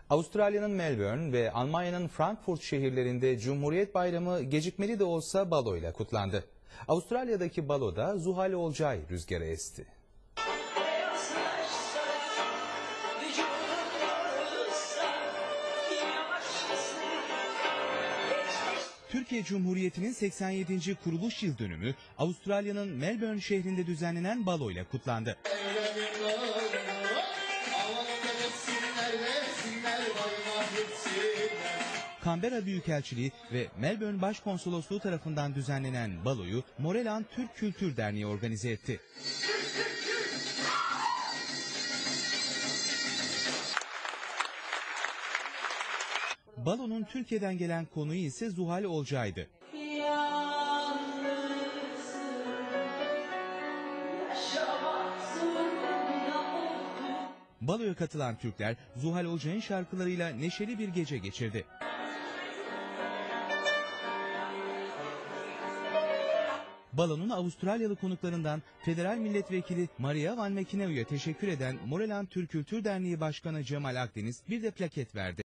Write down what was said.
Avustralya'nın Melbourne ve Almanya'nın Frankfurt şehirlerinde Cumhuriyet Bayramı gecikmeli de olsa baloyla kutlandı. Avustralya'daki baloda Zuhal Olcay rüzgara esti. Türkiye Cumhuriyeti'nin 87. kuruluş yıl dönümü Avustralya'nın Melbourne şehrinde düzenlenen baloyla kutlandı. Canberra Büyükelçiliği ve Melbourne Başkonsolosluğu tarafından düzenlenen baloyu Moreland Türk Kültür Derneği organize etti. Balonun Türkiye'den gelen konuğu ise Zuhal Olcay'dı. Baloya katılan Türkler Zuhal Olcay'ın şarkılarıyla neşeli bir gece geçirdi. Balonun Avustralyalı konuklarından Federal Milletvekili Maria Van Mekineu'ya teşekkür eden Moreland Türk Kültür Derneği Başkanı Cemal Akdeniz bir de plaket verdi.